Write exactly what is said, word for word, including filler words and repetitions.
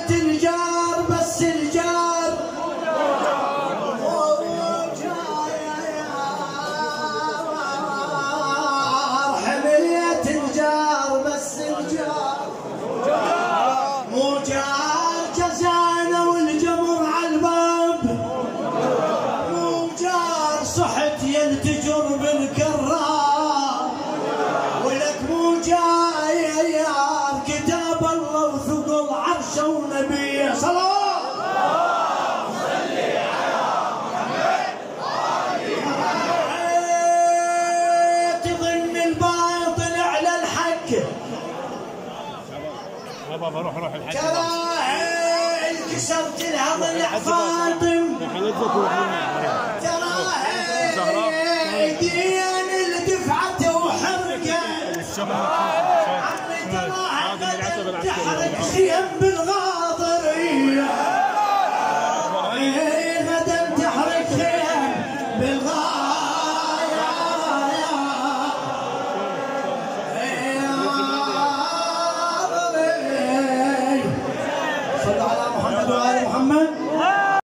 الجار بس الجار حمية الجار بس الجار مو جار جزانا والجمر على الباب مو جار صحت ينتجر بالكرار ولك مو جاي يا كتاب الله وثقل عرشه ونبيه صلاه بابا روح روح الحج تراهي كسرت لها ضلع فاطم تراهي ديان اللي دفعته وحرقت عمي تراهي تحرق خيم بالغار